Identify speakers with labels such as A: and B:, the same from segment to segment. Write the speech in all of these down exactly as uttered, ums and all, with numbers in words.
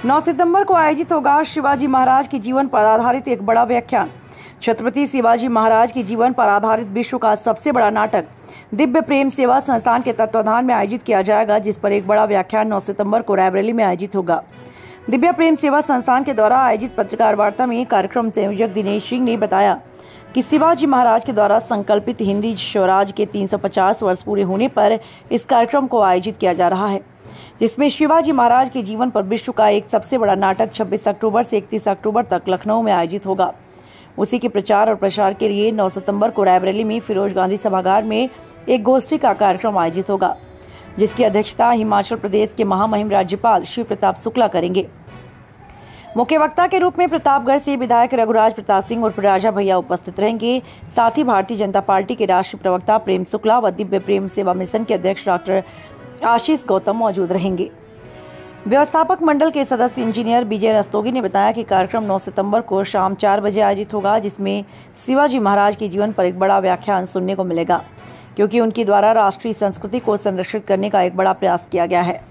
A: नौ सितंबर को आयोजित होगा शिवाजी महाराज के जीवन पर आधारित एक बड़ा व्याख्यान। छत्रपति शिवाजी महाराज के जीवन पर आधारित विश्व का सबसे बड़ा नाटक दिव्य प्रेम सेवा संस्थान के तत्वाधान में आयोजित किया जाएगा, जिस पर एक बड़ा व्याख्यान नौ सितंबर को रायबरेली में आयोजित होगा। दिव्य प्रेम सेवा संस्थान के द्वारा आयोजित पत्रकार वार्ता में कार्यक्रम संयोजक दिनेश सिंह ने बताया कि शिवाजी महाराज के द्वारा संकल्पित हिंदी स्वराज के तीन सौ पचास वर्ष पूरे होने पर इस कार्यक्रम को आयोजित किया जा रहा है, जिसमें शिवाजी महाराज के जीवन पर विश्व का एक सबसे बड़ा नाटक छब्बीस अक्टूबर से इकतीस अक्टूबर तक लखनऊ में आयोजित होगा। उसी के प्रचार और प्रसार के लिए नौ सितंबर को रायबरेली में फिरोज गांधी सभागार में एक गोष्ठी का कार्यक्रम आयोजित होगा, जिसकी अध्यक्षता हिमाचल प्रदेश के महामहिम राज्यपाल शिव प्रताप शुक्ला करेंगे। मुख्य वक्ता के रूप में प्रतापगढ़ से विधायक रघुराज प्रताप सिंह और राजा भैया उपस्थित रहेंगे। साथ ही भारतीय जनता पार्टी के राष्ट्रीय प्रवक्ता प्रेम शुक्ला व दिव्य प्रेम सेवा मिशन के अध्यक्ष डॉक्टर आशीष गौतम मौजूद रहेंगे। व्यवस्थापक मंडल के सदस्य इंजीनियर विजय रस्तोगी ने बताया कि कार्यक्रम नौ सितंबर को शाम चार बजे आयोजित होगा, जिसमें शिवाजी महाराज के जीवन पर एक बड़ा व्याख्यान सुनने को मिलेगा, क्योंकि उनके द्वारा राष्ट्रीय संस्कृति को संरक्षित करने का एक बड़ा प्रयास किया गया है।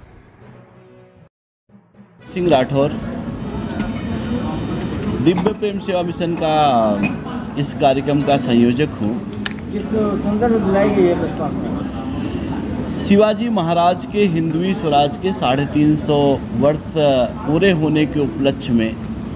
B: सिंह राठौर दिव्य प्रेम सेवा मिशन का इस कार्यक्रम का संयोजक हूँ। शिवाजी महाराज के हिंदवी स्वराज के साढ़े तीन सौ वर्ष पूरे होने के उपलक्ष्य में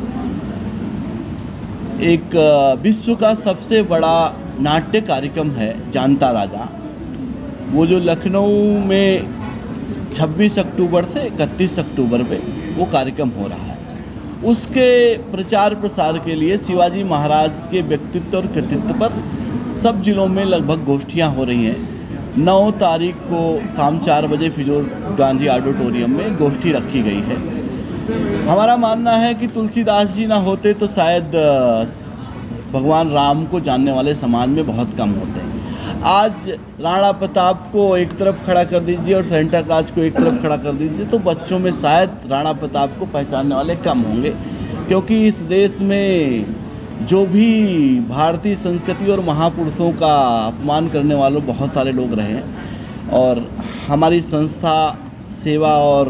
B: एक विश्व का सबसे बड़ा नाट्य कार्यक्रम है जानता राजा, वो जो लखनऊ में छब्बीस अक्टूबर से इकतीस अक्टूबर में वो कार्यक्रम हो रहा है। उसके प्रचार प्रसार के लिए शिवाजी महाराज के व्यक्तित्व और कृतित्व पर सब जिलों में लगभग गोष्ठियाँ हो रही हैं। नौ तारीख को शाम चार बजे फिरोज गांधी ऑडिटोरियम में गोष्ठी रखी गई है। हमारा मानना है कि तुलसीदास जी ना होते तो शायद भगवान राम को जानने वाले समाज में बहुत कम होते हैं। आज राणा प्रताप को एक तरफ खड़ा कर दीजिए और सेंटा क्लॉज को एक तरफ खड़ा कर दीजिए तो बच्चों में शायद राणा प्रताप को पहचानने वाले कम होंगे, क्योंकि इस देश में जो भी भारतीय संस्कृति और महापुरुषों का अपमान करने वालों बहुत सारे लोग रहे हैं, और हमारी संस्था सेवा और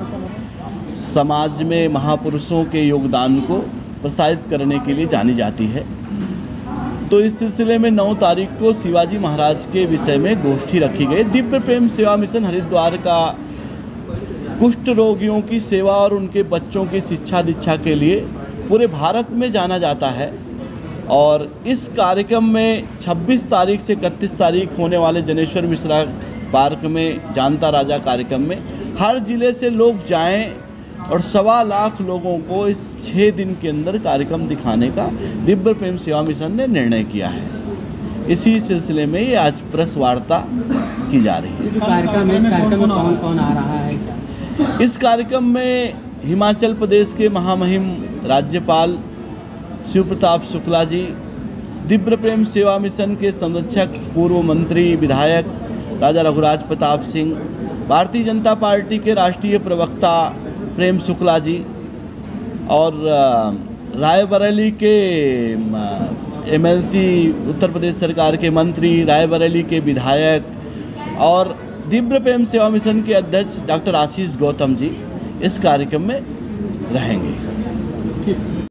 B: समाज में महापुरुषों के योगदान को प्रोत्साहित करने के लिए जानी जाती है। तो इस सिलसिले में नौ तारीख को शिवाजी महाराज के विषय में गोष्ठी रखी गई। दिव्य प्रेम सेवा मिशन हरिद्वार का कुष्ठ रोगियों की सेवा और उनके बच्चों की शिक्षा दीक्षा के लिए पूरे भारत में जाना जाता है, और इस कार्यक्रम में छब्बीस तारीख से इकतीस तारीख होने वाले जनेश्वर मिश्रा पार्क में जानता राजा कार्यक्रम में हर जिले से लोग जाएं और सवा लाख लोगों को इस छः दिन के अंदर कार्यक्रम दिखाने का दिव्य प्रेम सेवा मिशन ने निर्णय किया है। इसी सिलसिले में ये आज प्रेस वार्ता की जा रही है।
C: कार्यक्रम इस कार्यक्रम में कौन कौन आ रहा है?
B: इस कार्यक्रम में हिमाचल प्रदेश के महामहिम राज्यपाल शिव प्रताप शुक्ला जी, दिव्य प्रेम सेवा मिशन के संरक्षक पूर्व मंत्री विधायक राजा रघुराज प्रताप सिंह, भारतीय जनता पार्टी के राष्ट्रीय प्रवक्ता प्रेम शुक्ला जी, और रायबरेली के एमएलसी उत्तर प्रदेश सरकार के मंत्री, रायबरेली के विधायक और दिव्य प्रेम सेवा मिशन के अध्यक्ष डॉक्टर आशीष गौतम जी इस कार्यक्रम में रहेंगे।